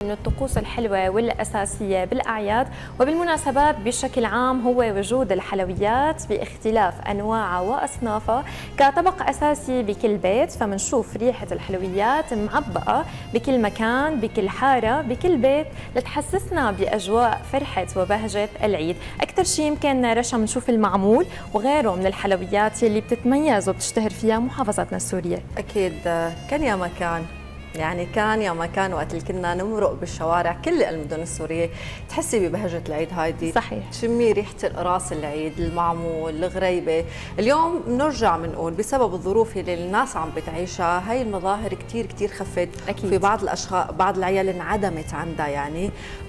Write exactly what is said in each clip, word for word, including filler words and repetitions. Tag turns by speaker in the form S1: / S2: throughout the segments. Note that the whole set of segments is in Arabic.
S1: من الطقوس الحلوة والأساسية بالأعياد وبالمناسبات بشكل عام هو وجود الحلويات باختلاف أنواعها وأصنافها كطبق أساسي بكل بيت. فمنشوف ريحة الحلويات معبقة بكل مكان بكل حارة بكل بيت لتحسسنا بأجواء فرحة وبهجة العيد. أكثر شيء يمكن رشا منشوف المعمول وغيره من الحلويات اللي بتتميز وبتشتهر فيها محافظتنا السورية.
S2: أكيد كان يا مكان يعني كان يا ما كان وقت اللي كنا نمرق بالشوارع كل المدن السوريه تحسي ببهجه العيد هايدي.
S1: صحيح.
S2: تشمي ريحه راس العيد، المعمول، الغريبه. اليوم بنرجع بنقول بسبب الظروف اللي الناس عم بتعيشها هاي المظاهر كثير كثير خفت. أكيد. في بعض الاشخاص بعض العيال انعدمت عندها يعني.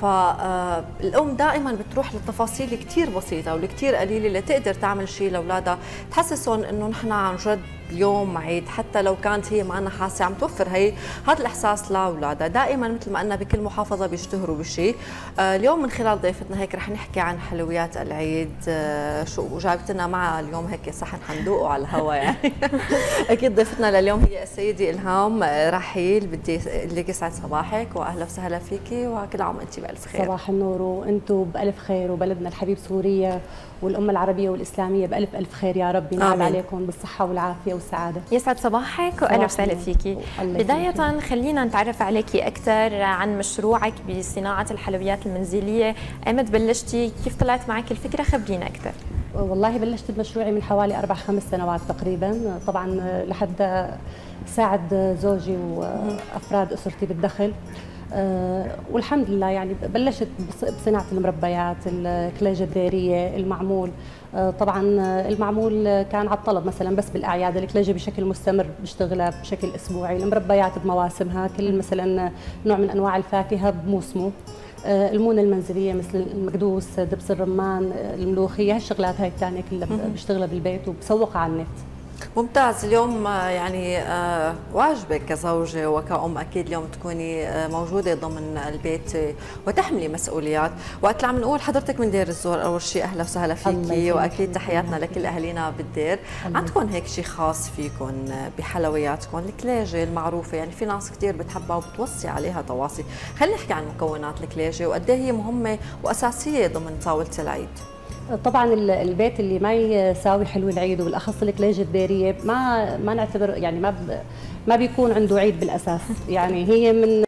S2: فالام دائما بتروح للتفاصيل كثير بسيطه والكثير قليله لتقدر تعمل شيء لاولادها تحسسهم انه نحن عن جد اليوم عيد، حتى لو كانت هي معنا حاسه عم توفر هي هذا الاحساس لاولادها. دائما مثل ما قلنا بكل محافظه بيشتهروا بشيء. آه اليوم من خلال ضيفتنا هيك رح نحكي عن حلويات العيد. آه شو جايبت لنا معها اليوم هيك صحن حندوقه على الهواء يعني. اكيد ضيفتنا لليوم هي السيده الهام رحيل. بدي لك يسعد صباحك واهلا وسهلا فيكي وكل عام وانت بالف خير.
S3: صباح النور وانتم بالف خير وبلدنا الحبيب سوريا والأمة العربية والإسلامية بألف ألف خير يا رب. ينعم عليكم بالصحة والعافية والسعادة.
S1: يسعد صباحك وأهلا وسهلا فيكي. بداية خلينا نتعرف عليكي أكثر عن مشروعك بصناعة الحلويات المنزلية. أمتى بلشتي؟ كيف طلعت معك الفكرة؟ خبرينا أكثر.
S3: والله بلشت بمشروعي من حوالي أربع خمس سنوات تقريبا، طبعا لحد ساعد زوجي وأفراد أسرتي بالدخل. أه والحمد لله يعني بلشت بصناعة المربيات، الكليجة الديرية، المعمول. أه طبعا المعمول كان على الطلب مثلا بس بالأعياد، الكليجة بشكل مستمر بشتغلها بشكل أسبوعي، المربيات بمواسمها، كل مثلا نوع من أنواع الفاكهة بموسمه. أه المونة المنزلية مثل المكدوس، دبس الرمان، الملوخية، هالشغلات هاي الثانية كلها بشتغلها بالبيت وبسوقها على النت.
S2: ممتاز. اليوم يعني واجبك كزوجة وكأم أكيد اليوم تكوني موجودة ضمن البيت وتحملي مسؤوليات. وقت اللي عم نقول حضرتك من دير الزور أول شيء أهلا وسهلا فيكي وأكيد تحياتنا لكل أهالينا بالدير. عندكم هيك شيء خاص فيكم بحلوياتكم؟ الكليجة المعروفة يعني في ناس كثير بتحبها وبتوصي عليها تواصي. خلينا نحكي عن مكونات الكليجة وقد ايه هي مهمة وأساسية ضمن طاولة العيد.
S3: طبعا البيت اللي ما يساوي حلو العيد وبالاخص الكليجة الديرية ما ما نعتبر يعني ما ما بيكون عنده عيد بالاساس. يعني هي من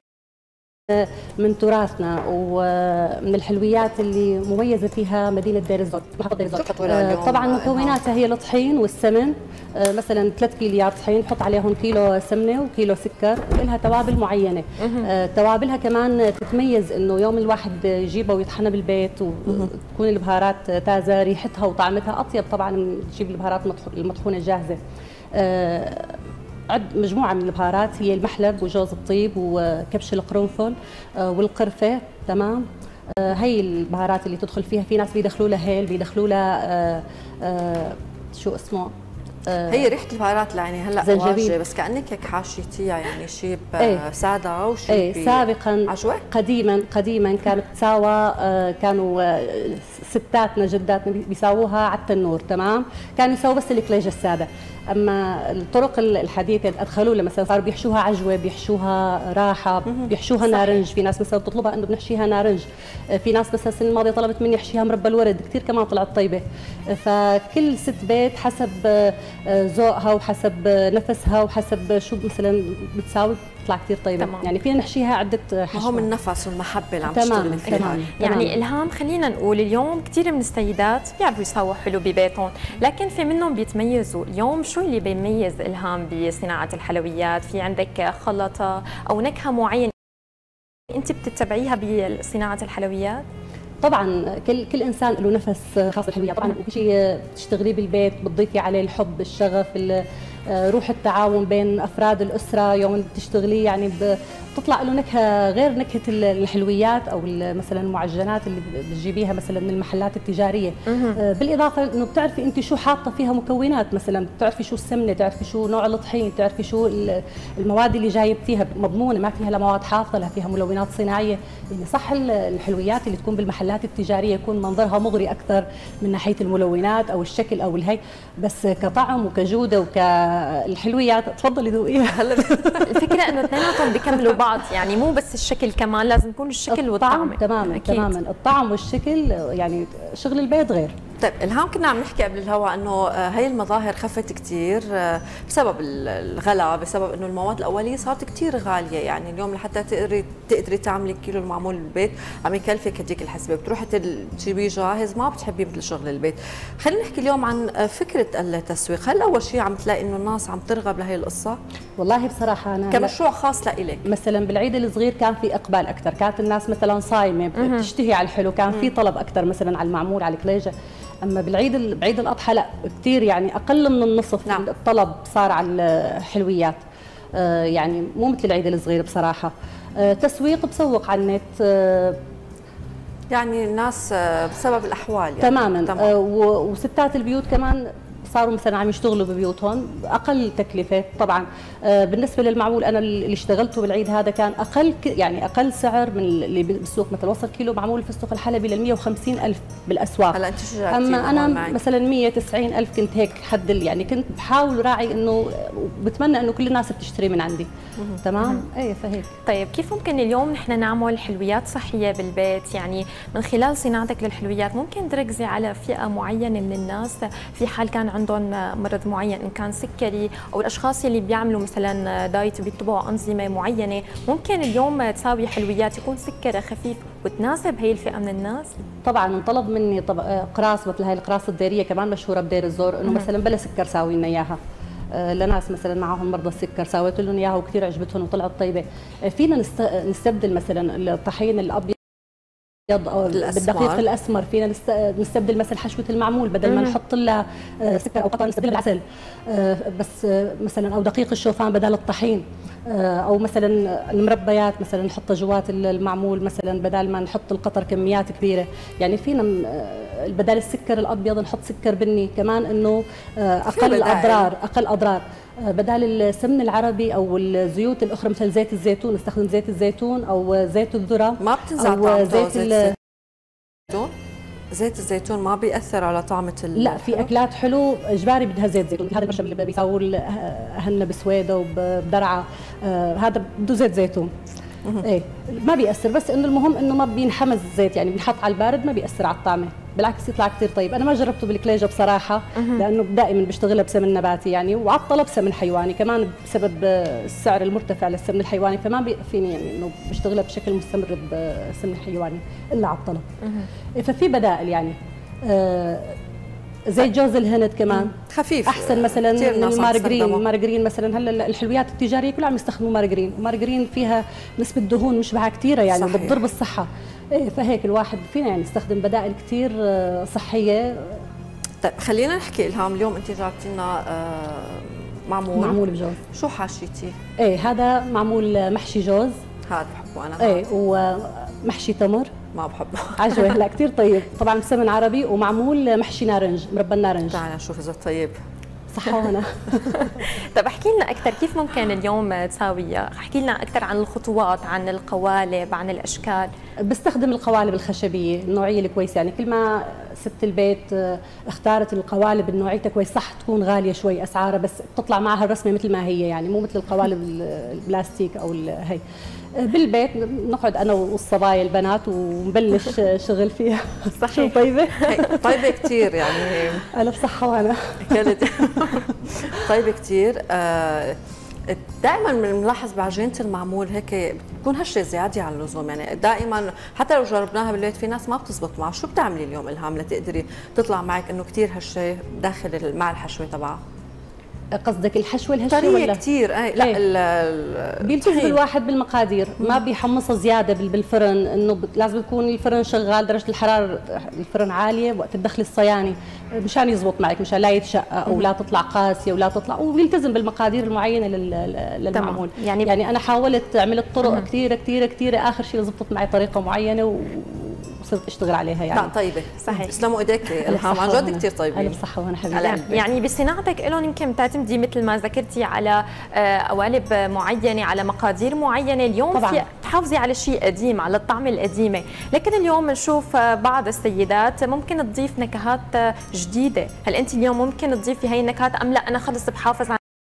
S3: من تراثنا ومن الحلويات اللي مميزه فيها مدينه دير الزور، محافظه دير الزور. طبعا مكوناتها هي الطحين والسمن، مثلا ثلاث كيليات طحين نحط عليهم كيلو سمنه وكيلو سكر ولها توابل معينه. توابلها كمان تتميز انه يوم الواحد يجيبها ويطحنها بالبيت وتكون البهارات تازه، ريحتها وطعمتها اطيب طبعا من تجيب البهارات المطحونه الجاهزه. عد مجموعة من البهارات هي المحلب وجوز الطيب وكبش القرنفل والقرفة. تمام. هي البهارات اللي تدخل فيها. في ناس بيدخلوا لها هيل، بيدخلوا لها شو اسمه
S2: هي ريحه البهارات يعني هلا واجه بس كانك هيك حاشيتيها يعني شيء ايه ساده وشيء
S3: ايه سابقا
S2: عجوة؟
S3: قديما قديما كانت تساوى. كانوا ستاتنا جداتنا بيساووها على التنور. تمام. كانوا يساووا بس الكليجة الساده. اما الطرق الحديثه ادخلوا لها مثلا صاروا بيحشوها عجوه، بيحشوها راحه، بيحشوها نارنج. في ناس مثلا بتطلبها انه بنحشيها نارنج. في ناس مثلا السنه الماضيه طلبت مني احشيها مربى الورد، كثير كمان طلعت طيبه. فكل ست بيت حسب ذوقها وحسب نفسها وحسب شو مثلا بتساوي بتطلع كثير طيبه. تمام. يعني فينا نحشيها عده حشوات.
S2: ما هو النفس والمحبه اللي عم تشتغلي فيها.
S1: تمام. يعني الهام خلينا نقول اليوم كثير من السيدات بيعرفوا يسووا حلو ببيتهم، لكن في منهم بيتميزوا. اليوم شو اللي بيميز الهام بصناعه الحلويات؟ في عندك خلطه او نكهه معينه انت بتتبعيها بصناعه الحلويات؟
S3: طبعا كل كل انسان له نفس خاص بالحلويات. طبعا وكل شيء بتشتغلي بالبيت بتضيفي عليه الحب، الشغف، روح التعاون بين افراد الاسره. يوم بتشتغلي يعني بتطلع له نكهه غير نكهه الحلويات او مثلا المعجنات اللي بتجيبيها مثلا من المحلات التجاريه. بالاضافه انه بتعرفي انت شو حاطه فيها مكونات، مثلا بتعرفي شو السمنه، بتعرفي شو نوع الطحين، بتعرفي شو المواد اللي جايب فيها مضمونه، ما فيها لا مواد حافظه لا فيها ملونات صناعيه. يعني صح الحلويات اللي تكون بالمحلات التجاريه يكون منظرها مغري اكثر من ناحيه الملونات او الشكل او الهي، بس كطعم وكجوده وك الحلويات تفضلي ذوقيها. هلا
S1: الفكره انه اثنيناتهم بيكملوا بعض، يعني مو بس الشكل، كمان لازم يكون الشكل والطعم.
S3: تماما أكيد. تماما الطعم والشكل، يعني شغل البيت غير.
S2: طيب الهام كنا عم نحكي قبل الهواء انه هي المظاهر خفت كثير بسبب الغلاء، بسبب انه المواد الاوليه صارت كثير غاليه، يعني اليوم لحتى تقدري تقدري تعملي كيلو المعمول بالبيت عم يكلفك هديك الحسبه، بتروحي تجيبيه جاهز ما بتحبيه مثل شغل البيت. خلينا نحكي اليوم عن فكره التسويق، هل اول شيء عم تلاقي انه الناس عم ترغب لهي القصه؟
S3: والله بصراحه انا
S2: كمشروع خاص لإلك
S3: مثلا بالعيد الصغير كان في اقبال اكثر، كانت الناس مثلا صايمه بتشتهي على الحلو، كان في طلب اكثر مثلا على المعمول على الكليجه. اما بالعيد بعيد الاضحى لا كثير، يعني اقل من النصف. نعم. الطلب صار على الحلويات، آه يعني مو مثل العيد الصغير بصراحه. آه تسويق بسوق على النت، آه
S2: يعني الناس بسبب الاحوال يعني.
S3: تماما. تمام. آه وستات البيوت كمان صاروا مثلا عم يشتغلوا ببيوتهم اقل تكلفه طبعا. آه بالنسبه للمعمول انا اللي اشتغلته بالعيد هذا كان اقل، يعني اقل سعر من اللي بالسوق، مثلا وصل كيلو معمول في السوق الحلبي لل مية وخمسين ألف بالاسواق.
S2: هلا انت شجعتيني.
S3: اما انا مثلا مية وتسعين ألف كنت هيك حد، يعني كنت بحاول راعي انه بتمنى انه كل الناس بتشتري من عندي. تمام. ايه فهيك.
S1: طيب كيف ممكن اليوم نحن نعمل حلويات صحيه بالبيت؟ يعني من خلال صناعتك للحلويات ممكن تركزي على فئه معينه من الناس في حال كان عندهم مرض معين، ان كان سكري او الاشخاص اللي بيعملوا مثلا دايت وبيتبعوا انظمه معينه، ممكن اليوم تساوي حلويات يكون سكرها خفيف وتناسب هي الفئه من الناس؟ طبعا
S3: انطلب مني طب قراص مثل هاي القراص الديريه كمان مشهوره بدير الزور، انه مثلا بلا سكر ساوي لنا اياها. لناس مثلا معهم مرضى السكر سويت لهم اياها وكثير عجبتهم وطلعت طيبه. فينا نستبدل مثلا الطحين الابيض او بالدقيق الاسمر، فينا نستبدل مثلا حشوه المعمول بدل ما نحط لها سكر او قطع نستبدلها بالعسل، بس مثلا او دقيق الشوفان بدل الطحين، او مثلا المربيات مثلا نحطها جوات المعمول مثلا بدل ما نحط القطر كميات كبيره. يعني فينا بدل السكر الابيض نحط سكر بني كمان، انه اقل اضرار اقل اضرار. بدال السمن العربي او الزيوت الاخرى مثل زيت الزيتون نستخدم زيت الزيتون او زيت الذره.
S2: ما بتنزع طعمته زيت الزيتون؟ زيت الزيتون ما بيأثر على طعمة ال
S3: لا، في اكلات حلو اجباري بدها زيت زيتون، هذا المشروب اللي بيساووا اهلنا بسويده وبدرعه، آه هذا بده زيت زيتون. ايه ما بيأثر، بس انه المهم انه ما بينحمز الزيت، يعني بينحط على البارد ما بيأثر على الطعمه، بالعكس يطلع كثير طيب. انا ما جربته بالكليجه بصراحه لانه دائما بشتغلها بسمن نباتي يعني، وعلى الطلب سمن حيواني كمان بسبب السعر المرتفع للسمن الحيواني، فما بيكفيني يعني انه بشتغلها بشكل مستمر بسمن حيواني الا على الطلب. ففي بدائل يعني. آه زي جوز الهند كمان
S2: خفيف
S3: احسن مثلا من المارجرين. المارجرين مثلا هلا الحلويات التجاريه كلها عم يستخدموا مارجرين، ومارجرين فيها نسبه دهون مشبعه كثيره يعني بتضر بالصحه. ايه فهيك الواحد فينا يعني نستخدم بدائل كثير صحيه.
S2: طيب خلينا نحكي الهام، اليوم انت جابتي لنا معمول
S3: معمول بجوز.
S2: شو حاشيتي؟
S3: ايه هذا معمول محشي جوز،
S2: هذا بحبه انا.
S3: ايه ومحشي تمر
S2: ما بحبه
S3: عجوه. لا كثير طيب طبعا بسمن عربي، ومعمول محشي نارنج، مربى النارنج.
S2: تعال نشوف اذا طيب.
S3: صح هنا.
S1: طب احكي لنا اكثر كيف ممكن اليوم تساويها؟ احكي لنا اكثر عن الخطوات، عن القوالب، عن الاشكال.
S3: بستخدم القوالب الخشبيه النوعيه الكويسه، يعني كل ما ست البيت اختارت القوالب النوعيتها كويس، صح تكون غاليه شوي اسعارها بس بتطلع معها الرسمه مثل ما هي، يعني مو مثل القوالب البلاستيك او هي. بالبيت نقعد انا والصبايا البنات ونبلش شغل فيها.
S1: صحيح.
S3: شو طيبه؟
S2: طيبه كثير يعني.
S3: انا بصحه وانا
S2: كانت طيبه كثير. دائما بنلاحظ بعجينه المعمول هيك بتكون هشه زياده عن اللزوم، يعني دائما حتى لو جربناها بالبيت في ناس ما بتزبط معها. شو بتعملي اليوم الهام لتقدري تطلع معك انه كثير هشه داخل مع الحشوه تبعها؟
S3: قصدك الحشوه الهشه
S2: طريه
S3: ولا
S2: كثير؟ اي لا ال
S3: بيلتزم الواحد بالمقادير، ما بيحمصها زياده بالفرن، انه لازم يكون الفرن شغال درجه الحراره الفرن عاليه وقت الدخل الصياني مشان يزبط معك، مشان لا يتشقق او لا تطلع قاسيه ولا تطلع، وبيلتزم بالمقادير المعينه للمعمول. يعني يعني انا حاولت عملت طرق كثيره كثيره كثيره، اخر شيء زبطت معي طريقه معينه و صرت اشتغل عليها يعني.
S2: لا طيبه
S1: صحيح.
S2: تسلموا ايديك الهام، عن جد كثير طيبين.
S3: الف صحه وانا حبيبتي.
S1: يعني بصناعتك لهم يمكن بتعتمدي مثل ما ذكرتي على قوالب معينه، على مقادير معينه. اليوم طبعاً في تحافظي على شيء قديم، على الطعمه القديمه، لكن اليوم نشوف بعض السيدات ممكن تضيف نكهات جديده. هل انت اليوم ممكن تضيفي هي النكهات ام لا انا خلص بحافظ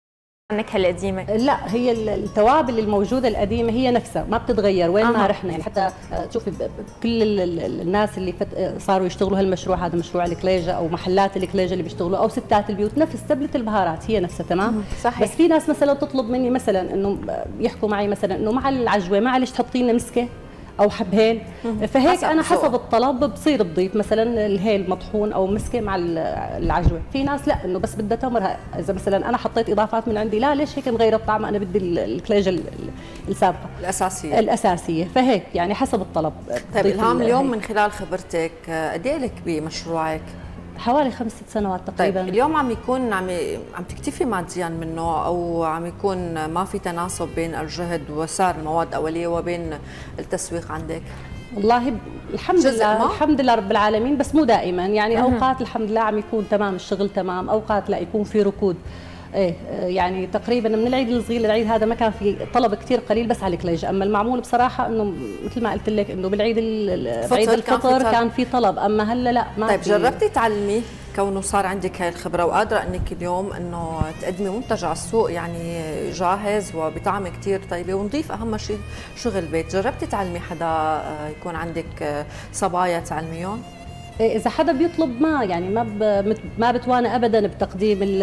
S1: النكهه القديمه؟
S3: لا، هي التوابل الموجوده القديمه هي نفسها ما بتتغير وين ما رحنا. يعني حتى تشوفي كل الناس اللي صاروا يشتغلوا هالمشروع، هذا مشروع الكليجه او محلات الكليجه اللي بيشتغلوا او ستات البيوت، نفس تبله البهارات هي نفسها. تمام،
S1: صحيح.
S3: بس في ناس مثلا تطلب مني مثلا انه يحكوا معي مثلا انه مع العجوه معلش تحطي لنا مسكه او حبهين، فهيك حسب انا حسب زوق. الطلب بصير بضيف مثلا الهيل مطحون او مسكه مع العجوه. في ناس لا انه بس بدها تمر، اذا مثلا انا حطيت اضافات من عندي لا ليش هيك مغيره الطعم، انا بدي الكليجه السابقه
S2: الاساسيه
S3: الاساسيه، فهيك يعني حسب الطلب.
S2: طيب إلهام، اليوم من خلال خبرتك قد ايه لك بمشروعك؟
S3: حوالي خمس ست سنوات تقريبا.
S2: طيب اليوم عم يكون عم عم تكتفي ماديا منه، او عم يكون ما في تناسب بين الجهد وسعر المواد الاوليه وبين التسويق عندك؟
S3: والله الحمد لله ما؟ الحمد لله رب العالمين، بس مو دائما يعني. أه. اوقات الحمد لله عم يكون تمام الشغل تمام، اوقات لا يكون في ركود. ايه يعني تقريبا من العيد الصغير للعيد هذا ما كان في طلب كثير قليل بس على الكليجه. اما المعمول بصراحه انه مثل ما قلت لك انه بالعيد بعيد الفطر كان, كان في طلب، اما هلا لا ما.
S2: طيب جربتي تعلمي كونه صار عندك هاي الخبره وقادره انك اليوم انه تقدمي منتج على السوق يعني جاهز وبطعمه كثير طيبه ونضيف اهم شيء شغل بيت، جربتي تعلمي حدا يكون عندك صبايا تعلميهم؟
S3: إذا حدا بيطلب ما يعني ما ما بتوانى ابدا بتقديم ال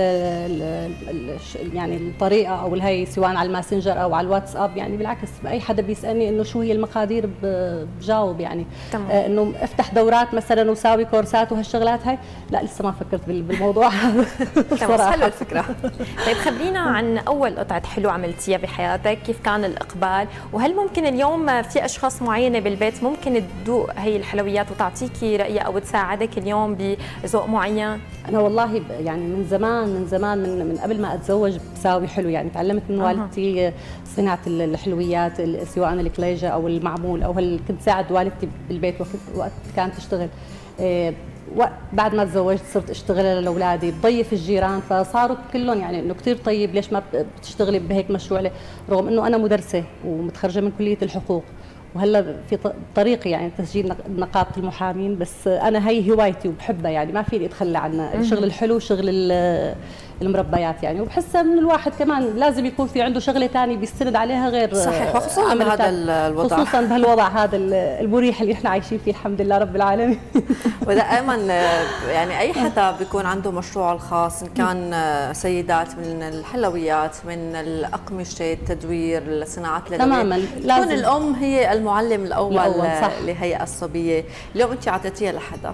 S3: ال يعني الطريقه او الهي سواء على الماسنجر او على الواتساب. يعني بالعكس اي حدا بيسالني انه شو هي المقادير بجاوب يعني. آه انه افتح دورات مثلا وساوي كورسات وهالشغلات هاي لا لسه ما فكرت بالموضوع هذا.
S2: تمام، حلوه الفكره.
S1: طيب خبرينا عن اول قطعه حلو عملتيها بحياتك، كيف كان الاقبال؟ وهل ممكن اليوم في اشخاص معينه بالبيت ممكن تذوق هي الحلويات وتعطيكي رايها او تساعدك اليوم بذوق معين؟
S3: انا والله يعني من زمان من زمان من من قبل ما اتزوج بساوي حلو. يعني تعلمت من والدتي صناعه الحلويات سواء الكليجه او المعمول او هل كنت ساعد والدتي بالبيت وقت كانت تشتغل. إيه بعد ما تزوجت صرت اشتغل لاولادي بضيف الجيران، فصاروا كلهم يعني انه كثير طيب ليش ما بتشتغلي بهيك مشروع، رغم انه انا مدرسه ومتخرجه من كليه الحقوق وهلا في طريقي يعني تسجيل نقابه المحامين، بس انا هي هوايتي وبحبها يعني ما فيني اتخلى عنها. الشغل الحلو شغل المربيات يعني، وبحس من الواحد كمان لازم يكون في عنده شغله ثانيه بيستند عليها غير
S2: صحيح، وخصوصا بهذا الوضع
S3: خصوصا بهالوضع هذا المريح اللي احنا عايشين فيه الحمد لله رب العالمين.
S2: ودائما يعني اي حدا بيكون عنده مشروعه الخاص، ان كان سيدات من الحلويات من الاقمشه التدوير الصناعات اليدويه،
S3: تماما لازم
S2: تكون الام هي المعلم الاول, الأول لهي الصبيه. اليوم انت اعطيتيها لحدا؟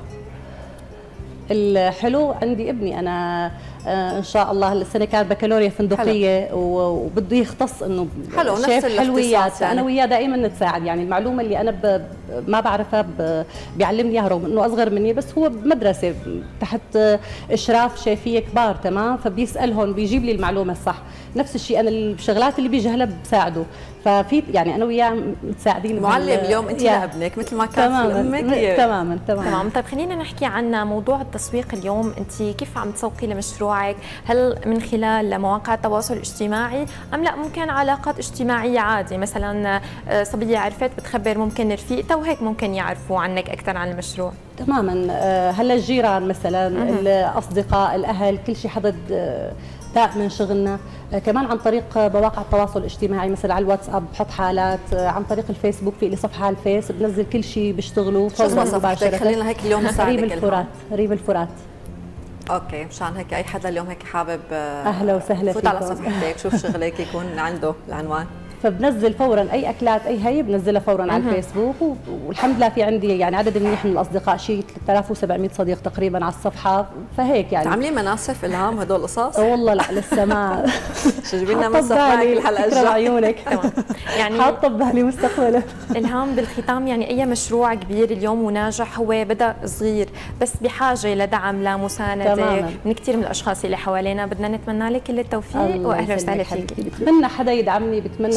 S3: الحلو عندي ابني انا آه ان شاء الله السنه كانت بكالوريا فندقيه وبده يختص انه
S2: حلو
S3: شيف حلويات يعني. انا وياه دائما نتساعد يعني. المعلومه اللي انا ب... ما بعرفها ب... بيعلمني اياها رغم انه اصغر مني، بس هو بمدرسه تحت اشراف شيفيه كبار تمام، فبيسالهم بيجيب لي المعلومه الصح. نفس الشيء انا الشغلات اللي بيجهلها بساعده، ففي يعني انا وياه متساعدين.
S2: معلم اليوم انت لابنك مثل ما كانت
S3: امك. تماما تماما
S1: تمام. طيب خلينا نحكي عن موضوع التسويق اليوم، انت كيف عم تسوقي لمشروعك؟ هل من خلال مواقع التواصل الاجتماعي ام لا ممكن علاقات اجتماعيه عادي، مثلا صبيه عرفت بتخبر ممكن رفيقتها وهيك ممكن يعرفوا عنك اكثر عن المشروع؟
S3: تماما. هلا الجيران مثلا الاصدقاء الاهل كل شيء حدا تاء من شغلنا. كمان عن طريق مواقع التواصل الاجتماعي مثلا على الواتساب بحط حالات، عن طريق الفيسبوك في لي صفحه على الفيس بنزل كل شيء بيشتغلوا.
S2: شو اسمها صفحتك؟ خلينا هيك اليوم نساعدك.
S3: ريب الفرات. ريب الفرات.
S2: اوكي، مشان هيك اي حدا اليوم هيك حابب
S3: اهلا وسهلا
S2: فوت على صفحتك شوف شغلك يكون عنده العنوان،
S3: فبنزل فورا اي اكلات اي هي بنزلها فورا على الفيسبوك. والحمد لله في عندي يعني عدد منيح من الاصدقاء، شيء ثلاثة آلاف وسبعمئة صديق تقريبا على الصفحه، فهيك يعني.
S2: تعملي مناسف الهام هدول القصص؟
S3: والله لا لسه ما
S2: جيبي لنا منسف معك الحلقه الجايه.
S3: عيونك يعني حاطه ببالي مستقبلا.
S1: الهام بالختام يعني اي مشروع كبير اليوم وناجح هو بدا صغير بس بحاجه لدعم لمسانده من كثير من الاشخاص اللي حوالينا. بدنا نتمنى لك كل التوفيق واهلا وسهلا فيك.
S3: بتمنى حدا يدعمني، بتمنى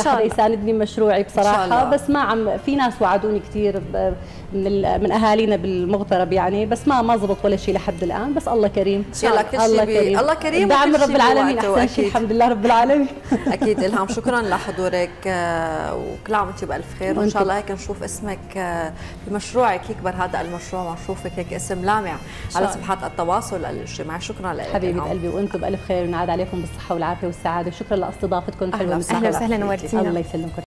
S3: حدا يساندني مشروعي بصراحه، بس ما عم في ناس وعدوني كثير من من اهالينا بالمغترب يعني، بس ما ما زبط ولا شيء لحد الان، بس الله كريم.
S2: يلا كل شيء كريم. الله كريم
S3: دعم رب العالمين احسن شيء، الحمد لله رب العالمين.
S2: اكيد الهام، شكرا لحضورك وكل عام وانت بالف خير، وان شاء الله هيك نشوف اسمك في مشروعك يكبر هذا المشروع، ونشوفك هيك اسم لامع على صفحات التواصل الاجتماعي. شكرا لك
S3: حبيبه قلبي، وانتم بالف خير ونعاد عليكم بالصحه والعافيه والسعاده، وشكرا لاستضافتكم.
S1: اهلا وسهلا، نورتينا.
S3: الله يسلمكم.